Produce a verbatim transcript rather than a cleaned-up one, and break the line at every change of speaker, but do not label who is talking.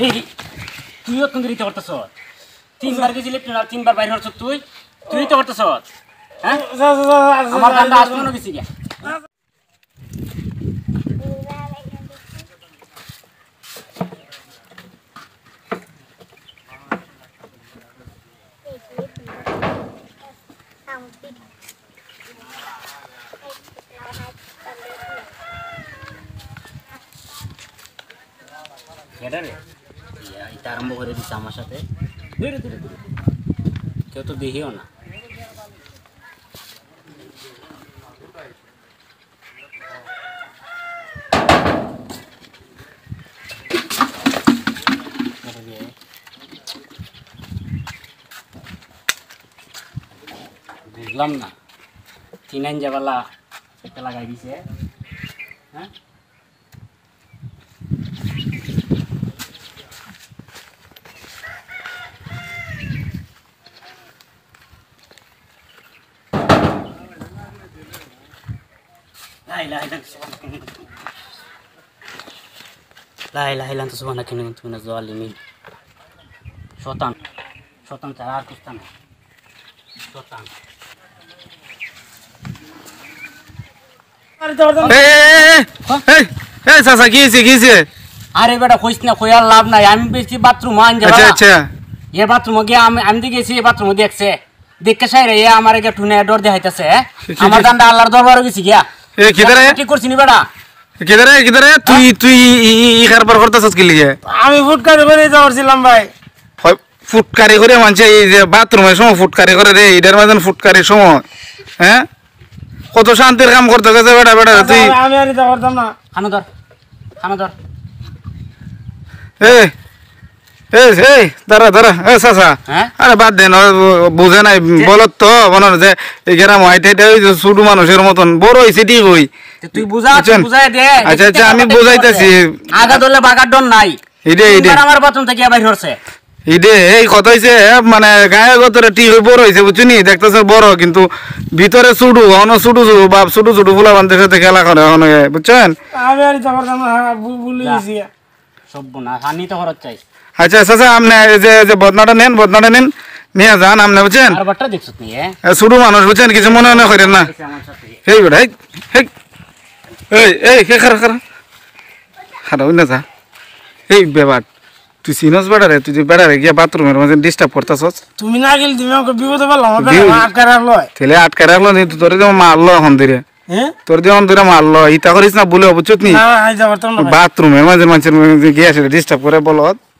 এই তুইও কোন দিতে করতেছ তিনবার গেছিলি আর তিনবার বাইরে হচ্ছ তুই তুই তো করতেছ হ্যাঁ আমার গান্ডা আসবে না গেছি গিয়া এটা রে এটা আরম্ভ করে দিচ্ছে আমার সাথে ধীরে ধীরে ধীরে কেউ তো দেখিও না বুঝলাম না তিন আইন যাবালা একটা লাগাই দিছে হ্যাঁ لا إله إلا أنت سبحانك لا إله إلا أنت سبحانك إني كنت من الظالمين شيطان شيطان تعال كفتان شيطان
এই এই চাচা কি হইছে কি হইছে
আরে বেটা কইছ না কইয়ার লাভ নাই আমি বেশি বাথরুম আন যাবা
আচ্ছা আচ্ছা
এ বাথরুম গিয়ে আমি আমি গেছি এই বাথরুম দেখছে দেখকে সাইরে এ আমারে গে টুনে ডর দেখাইতাছে আমার দান্ডা আল্লাহর দরবারে গেছি গিয়া
এ কিদারে
ঠিক করছিনি বেটা
কিদারে কিদারে তুই তুই ই খারবার করতেছস কি লিগে
আমি ফুটকারি করে যাওয়ারছিলাম ভাই
ফুটকারি করে মানছে এই যে বাথরুমের সময় ফুটকারি করে রে এটার মাঝে ফুটকারি সময় হ্যাঁ কত শান্তির কাম করতে গেছে বেটা বেটা তুই
আমি আর এটা করতাম না
খানো ধর খানো ধর
এই এই এই দাঁড়া দাঁড়া এ চাচা আরে বাদ দেন বুঝে নাই বলত তো মনে যে এই গ্রাম হাইট হাইট ছোট মানুষের মতন বড় হয়েছে ঠিক হই
তুই বুঝা বুঝাই দে
আচ্ছা আচ্ছা আমি বুঝাইতেছি
আগা ধরলে বাগার ডন নাই
ইডে ইডে
আমার বাথরুম থেকে বাইরে হচ্ছে
ইডে এই কথা হইছে মানে গায়ে গতরে ঠিক হই বড় হইছে বুঝছনি দেখতেছ বড় কিন্তু ভিতরে ছোট অন ছোট ছোট বাপ ছোট ছোট ফুলা বান্ধে সাথে খেলা করে এখন বুঝছেন
আমি আর এটা করতাম না ভুলে গেছি
সব না হানি তো খরচ চাই
আচ্ছা চাচা আপনি যে যে বদনাটা নেন বদনাটা নেন নিয়ে যান আপনি বুঝছেন
আর বাটটা দেখছ তুই
ছোট মানুষ বুঝছেন কিছু মনে মনে করেন না এই বেটা এই এই এই কে খারা খারা খারা ওই না যা এই বেবাট তুই চিনস বেড়ারে তুই যে বেড়ারে গিয়া বাথরুমের মাঝে ডিস্টার্ব করতেছস
তুমি না গেলে তুমি আমাকে বিপদে পারলাম আটকা রাখলো
তাহলে আটকা রাখলো নি তোর দিয়ে মারলো এখন ধীরে তোর দিয়ে এখন ধীরে মারলো ইটা করিস না বলে বুঝছত নি বাথরুমের মাঝে মানুষের গিয়ে আসলে ডিস্টার্ব করে বলত